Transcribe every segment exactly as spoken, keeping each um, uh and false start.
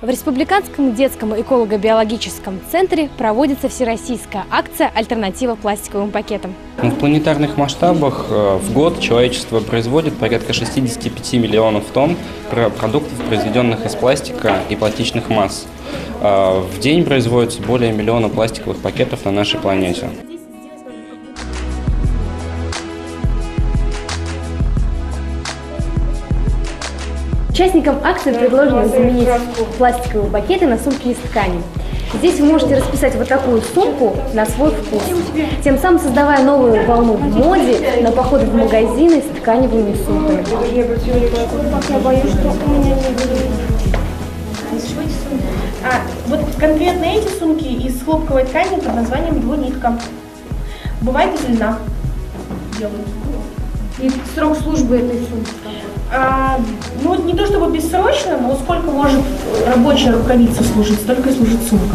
В Республиканском детском эколого-биологическом центре проводится всероссийская акция «Альтернатива пластиковым пакетам». В планетарных масштабах в год человечество производит порядка шестидесяти пяти миллионов тонн продуктов, произведенных из пластика и пластичных масс. В день производится более миллиона пластиковых пакетов на нашей планете. Участникам акции предложено заменить пластиковые пакеты на сумки из ткани. Здесь вы можете расписать вот такую сумку на свой вкус, тем самым создавая новую волну в моде на походы в магазины с тканевыми сумками. Я боюсь, что у меня не будет. А, вот конкретно эти сумки из хлопковой ткани под названием двунитка. Бывает из льна делают. И срок службы этой сумки? А, ну, не то чтобы бессрочно, но сколько может рабочая рукавица служить, столько и служит сумка.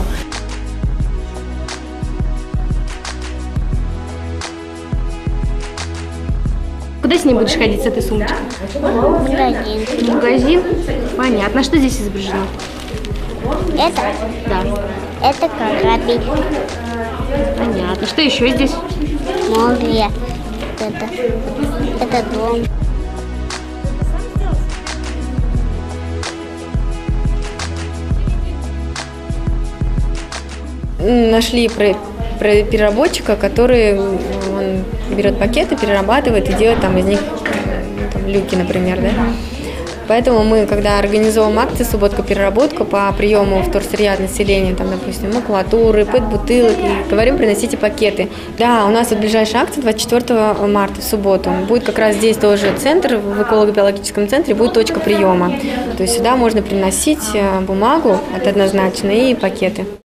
Куда с ней будешь ходить, с этой сумочкой? В магазин. В магазин? Понятно. А что здесь изображено? Это? Да. Это корабль. Понятно. Что еще здесь? Море. Это, это дом. Нашли про, про переработчика, который он берет пакеты, перерабатывает и делает там из них там, люки, например, да. Поэтому мы, когда организовываем акции «Субботка-переработка» по приему вторсырья от населения, там, допустим, макулатуры, пэт-бутылок, и говорим, приносите пакеты. Да, у нас вот ближайшая акция двадцать четвёртого марта, в субботу. Будет как раз здесь тоже центр, в эколого-биологическом центре будет точка приема. То есть сюда можно приносить бумагу, это однозначно, и пакеты.